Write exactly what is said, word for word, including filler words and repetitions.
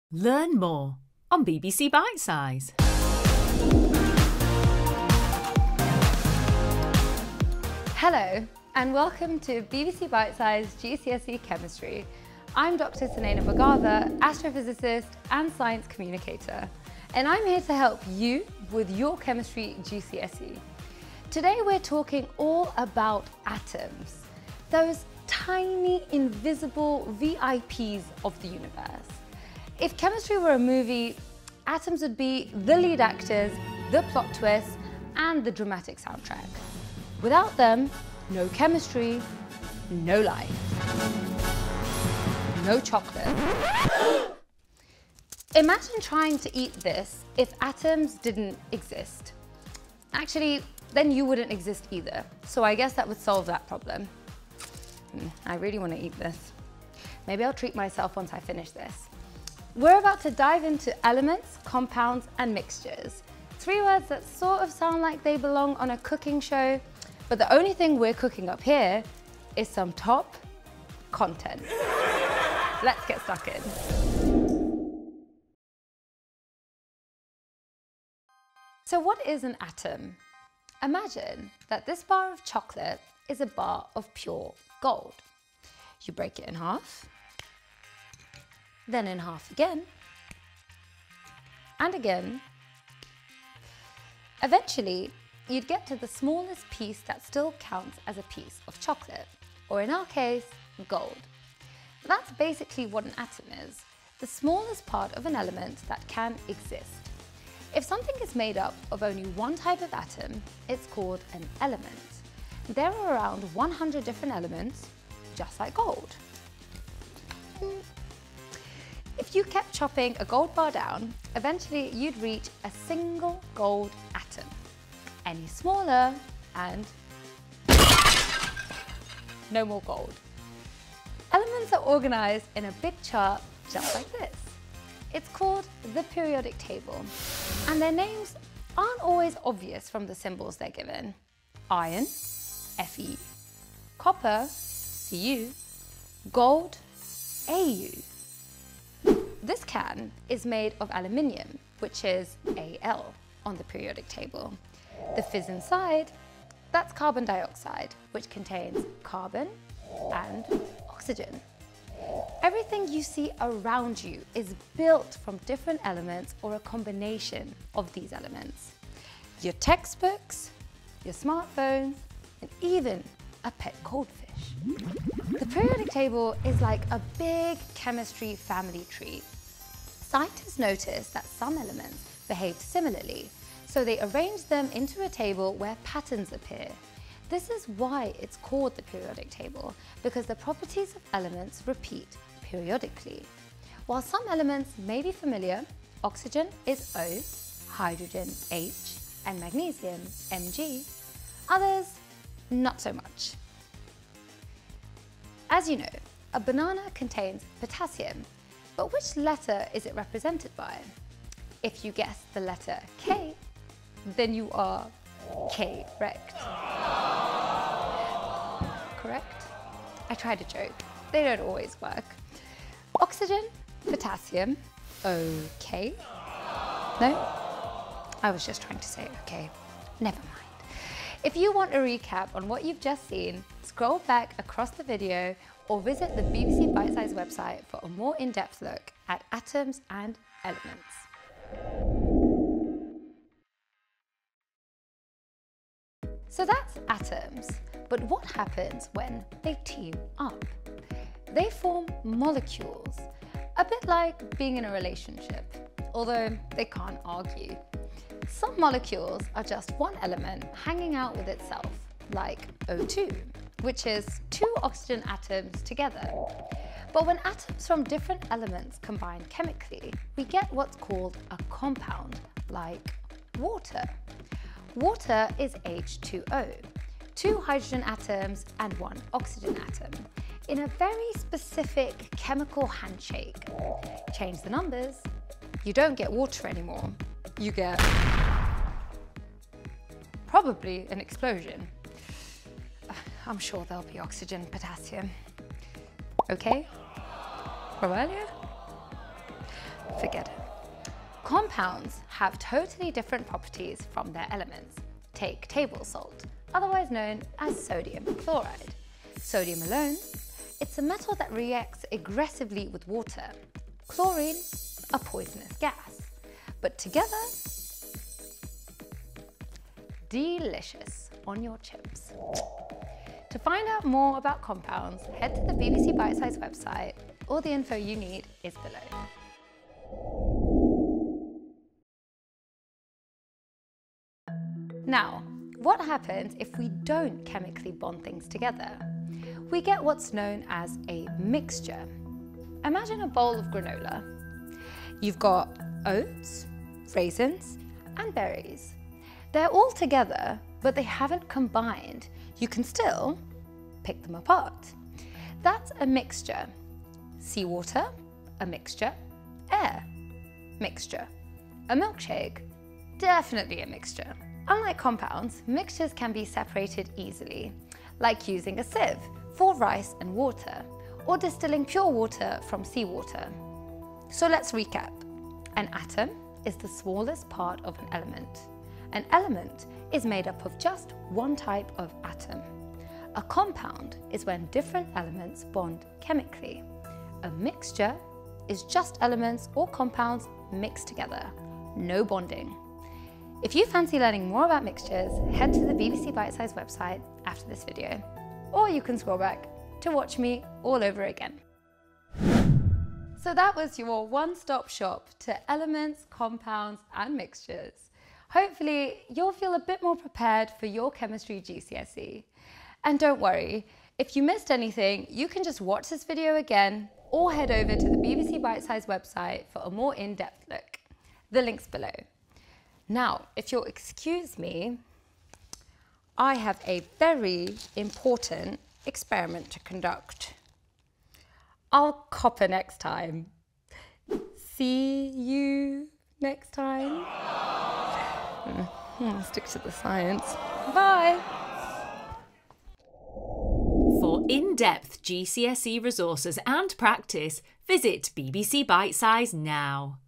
Learn more on B B C Bitesize. Hello and welcome to B B C Bitesize G C S E Chemistry. I'm Doctor Sunayana Bhargava, astrophysicist and science communicator, and I'm here to help you with your Chemistry G C S E. Today we're talking all about atoms, those tiny invisible V I Ps of the universe. If chemistry were a movie, atoms would be the lead actors, the plot twists, and the dramatic soundtrack. Without them, no chemistry, no life. No chocolate. Imagine trying to eat this if atoms didn't exist. Actually, then you wouldn't exist either. So I guess that would solve that problem. Mm, I really want to eat this. Maybe I'll treat myself once I finish this. We're about to dive into elements, compounds, and mixtures. Three words that sort of sound like they belong on a cooking show, but the only thing we're cooking up here is some top content. Let's get stuck in. So what is an atom? Imagine that this bar of chocolate is a bar of pure gold. You break it in half, then in half again, and again. Eventually, you'd get to the smallest piece that still counts as a piece of chocolate, or in our case, gold. That's basically what an atom is, the smallest part of an element that can exist. If something is made up of only one type of atom, it's called an element. There are around one hundred different elements, just like gold. If you kept chopping a gold bar down, eventually you'd reach a single gold atom. Any smaller and no more gold. Elements are organized in a big chart just like this. It's called the periodic table, and their names aren't always obvious from the symbols they're given. Iron, Fe, copper, Cu, gold, A U. This can is made of aluminium, which is Al on the periodic table. The fizz inside, that's carbon dioxide, which contains carbon and oxygen. Everything you see around you is built from different elements or a combination of these elements. Your textbooks, your smartphones, and even a pet goldfish. The periodic table is like a big chemistry family tree. Scientists noticed that some elements behaved similarly, so they arranged them into a table where patterns appear. This is why it's called the periodic table, because the properties of elements repeat periodically. While some elements may be familiar, oxygen is O, hydrogen H, and magnesium Mg, others not so much. As you know, a banana contains potassium, but which letter is it represented by? If you guess the letter K, then you are correct. Correct? I tried a joke. They don't always work. Oxygen, potassium, okay. No? I was just trying to say okay. Never mind. If you want a recap on what you've just seen, scroll back across the video or visit the B B C Bitesize website for a more in-depth look at atoms and elements. So that's atoms, but what happens when they team up? They form molecules, a bit like being in a relationship, although they can't argue. Some molecules are just one element hanging out with itself, like O two, which is two oxygen atoms together. But when atoms from different elements combine chemically, we get what's called a compound, like water. Water is H two O, two hydrogen atoms and one oxygen atom, in a very specific chemical handshake. Change the numbers, you don't get water anymore, you get probably an explosion. I'm sure there'll be oxygen, potassium. Okay? From earlier? forget it. Compounds have totally different properties from their elements. Take table salt, otherwise known as sodium chloride. Sodium alone, it's a metal that reacts aggressively with water. Chlorine, a poisonous gas. But together, delicious on your chips. To find out more about compounds, head to the B B C Bitesize website. All the info you need is below. Now, what happens if we don't chemically bond things together? We get what's known as a mixture. Imagine a bowl of granola. You've got oats, raisins, and berries. They're all together, but they haven't combined. You can still pick them apart. That's a mixture. Seawater, a mixture. Air, mixture. A milkshake, definitely a mixture. Unlike compounds, mixtures can be separated easily, like using a sieve for rice and water, or distilling pure water from seawater. So let's recap. An atom is the smallest part of an element. An element is made up of just one type of atom. A compound is when different elements bond chemically. A mixture is just elements or compounds mixed together, no bonding. If you fancy learning more about mixtures, head to the B B C Bitesize website after this video, or you can scroll back to watch me all over again. So that was your one-stop shop to elements, compounds, and mixtures. Hopefully, you'll feel a bit more prepared for your Chemistry G C S E. And don't worry, if you missed anything, you can just watch this video again or head over to the B B C Bitesize website for a more in-depth look. The link's below. Now, if you'll excuse me, I have a very important experiment to conduct. I'll copper next time. See you next time. Hmm, stick to the science. Bye. For in-depth G C S E resources and practice, visit B B C Bitesize now.